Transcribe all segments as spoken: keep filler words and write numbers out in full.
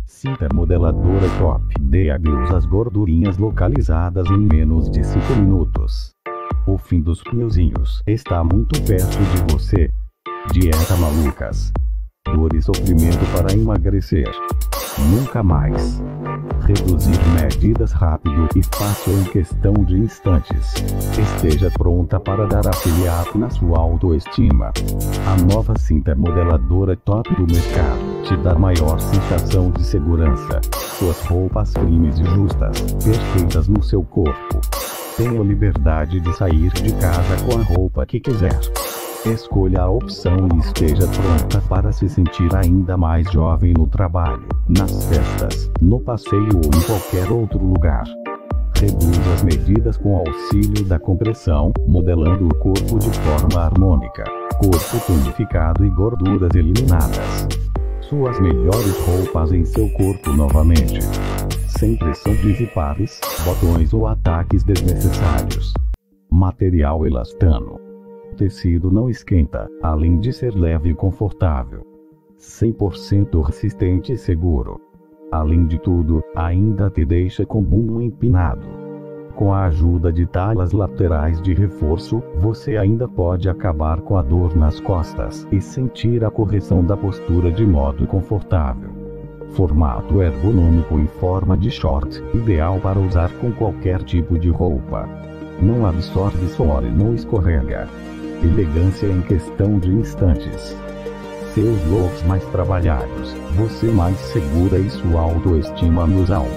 Cinta modeladora top. Dê adeus às gordurinhas localizadas em menos de cinco minutos. O fim dos pneuzinhos está muito perto de você. Dieta malucas. Dor e sofrimento para emagrecer. Nunca mais. Reduzir medidas rápido e fácil em questão de instantes. Esteja pronta para dar aquele up na sua autoestima. A nova cinta modeladora top do mercado te dá maior sensação de segurança. Suas roupas firmes e justas, perfeitas no seu corpo. Tenha liberdade de sair de casa com a roupa que quiser. Escolha a opção e esteja pronta para se sentir ainda mais jovem no trabalho, nas festas, no passeio ou em qualquer outro lugar. Reduza as medidas com auxílio da compressão, modelando o corpo de forma harmônica. Corpo tonificado e gorduras eliminadas. Suas melhores roupas em seu corpo novamente. Sem pressão de zipares, botões ou ataques desnecessários. Material elastano. Tecido não esquenta, além de ser leve e confortável. cem por cento resistente e seguro. Além de tudo, ainda te deixa com bumbum empinado. Com a ajuda de talas laterais de reforço, você ainda pode acabar com a dor nas costas e sentir a correção da postura de modo confortável. Formato ergonômico em forma de short, ideal para usar com qualquer tipo de roupa. Não absorve suor e não escorrega. Elegância em questão de instantes. Seus looks mais trabalhados, você mais segura e sua autoestima nos altos.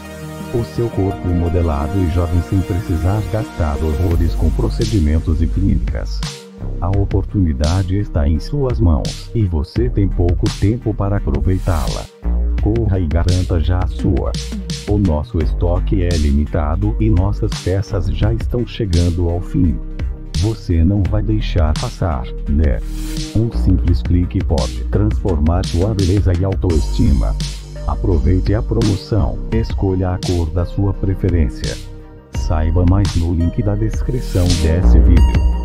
O seu corpo modelado e jovem sem precisar gastar horrores com procedimentos e clínicas. A oportunidade está em suas mãos, e você tem pouco tempo para aproveitá-la. Corra e garanta já a sua. O nosso estoque é limitado e nossas peças já estão chegando ao fim. Você não vai deixar passar, né? Um simples clique pode transformar sua beleza e autoestima. Aproveite a promoção, escolha a cor da sua preferência. Saiba mais no link da descrição desse vídeo.